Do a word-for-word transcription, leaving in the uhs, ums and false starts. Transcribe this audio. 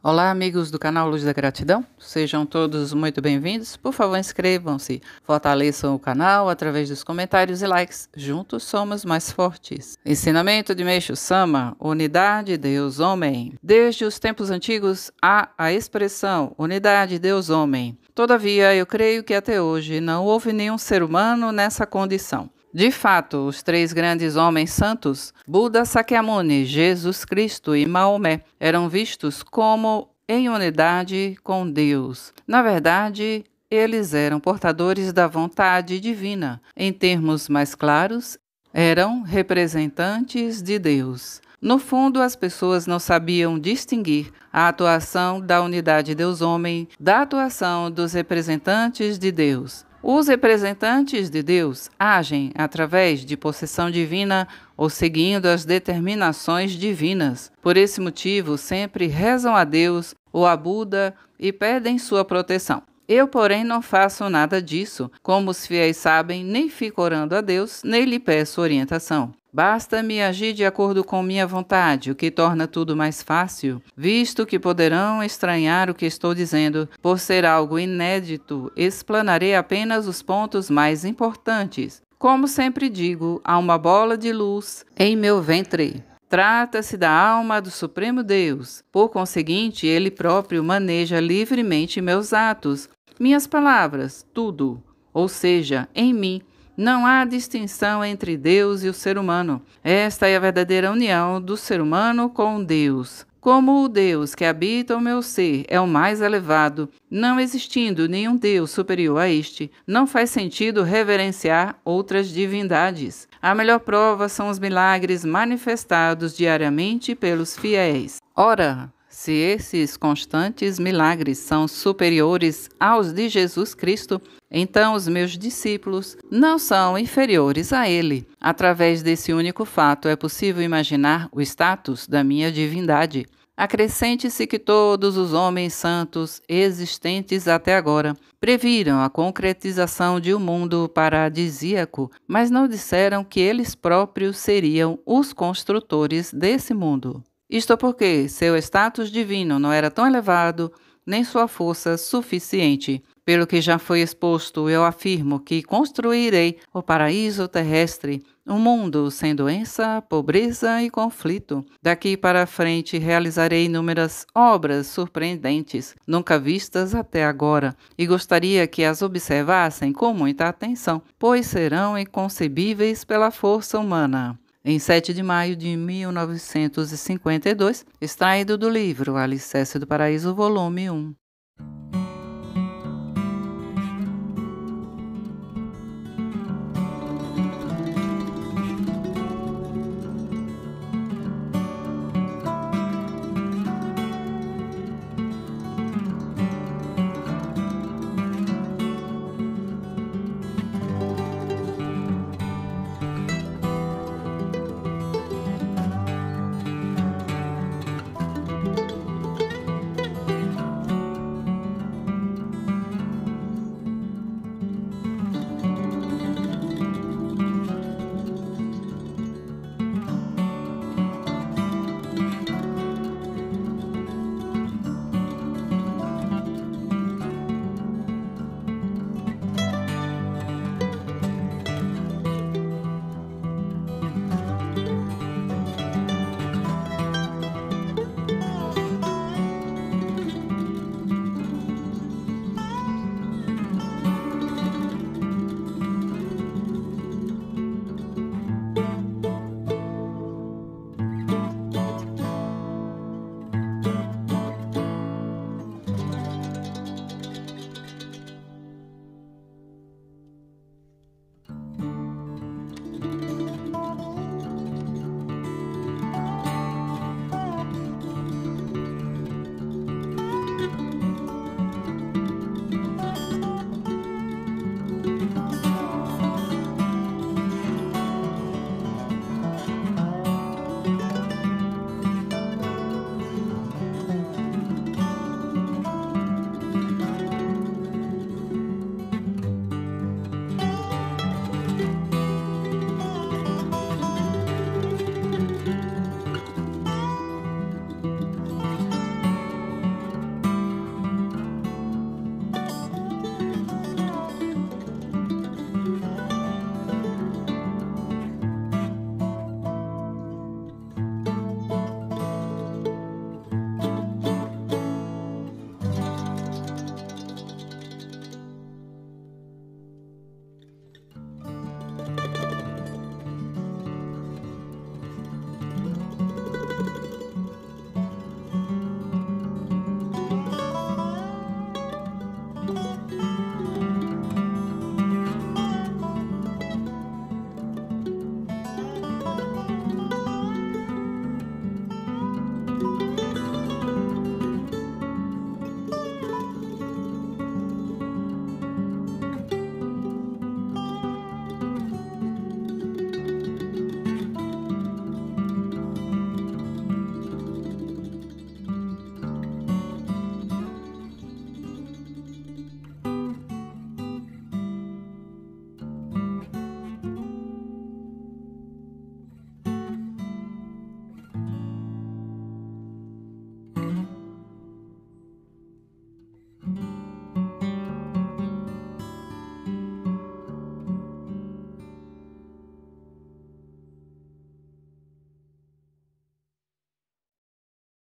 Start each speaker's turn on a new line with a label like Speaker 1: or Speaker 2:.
Speaker 1: Olá, amigos do canal Luz da Gratidão, sejam todos muito bem-vindos. Por favor, inscrevam-se, fortaleçam o canal através dos comentários e likes. Juntos somos mais fortes. Ensinamento de Meixo Sama: Unidade Deus-Homem. Desde os tempos antigos há a expressão Unidade Deus-Homem. Todavia, eu creio que até hoje não houve nenhum ser humano nessa condição. De fato, os três grandes homens santos, Buda, Sakyamuni, Jesus Cristo e Maomé, eram vistos como em unidade com Deus. Na verdade, eles eram portadores da vontade divina. Em termos mais claros, eram representantes de Deus. No fundo, as pessoas não sabiam distinguir a atuação da unidade Deus-Homem da atuação dos representantes de Deus. Os representantes de Deus agem através de possessão divina ou seguindo as determinações divinas. Por esse motivo, sempre rezam a Deus ou a Buda e pedem sua proteção. Eu, porém, não faço nada disso. Como os fiéis sabem, nem fico orando a Deus, nem lhe peço orientação. Basta-me agir de acordo com minha vontade, o que torna tudo mais fácil, visto que poderão estranhar o que estou dizendo. Por ser algo inédito, explanarei apenas os pontos mais importantes. Como sempre digo, há uma bola de luz em meu ventre. Trata-se da alma do Supremo Deus. Por conseguinte, Ele próprio maneja livremente meus atos, minhas palavras, tudo. Ou seja, em mim, não há distinção entre Deus e o ser humano. Esta é a verdadeira união do ser humano com Deus. Como o Deus que habita o meu ser é o mais elevado, não existindo nenhum Deus superior a este, não faz sentido reverenciar outras divindades. A melhor prova são os milagres manifestados diariamente pelos fiéis. Ora, se esses constantes milagres são superiores aos de Jesus Cristo, então os meus discípulos não são inferiores a ele. Através desse único fato é possível imaginar o status da minha divindade. Acrescente-se que todos os homens santos existentes até agora previram a concretização de um mundo paradisíaco, mas não disseram que eles próprios seriam os construtores desse mundo. Isto porque seu status divino não era tão elevado, nem sua força suficiente. Pelo que já foi exposto, eu afirmo que construirei o paraíso terrestre, um mundo sem doença, pobreza e conflito. Daqui para frente realizarei inúmeras obras surpreendentes, nunca vistas até agora, e gostaria que as observassem com muita atenção, pois serão inconcebíveis pela força humana. Em sete de maio de mil novecentos e cinquenta e dois, extraído do livro Alicerce do Paraíso, volume um.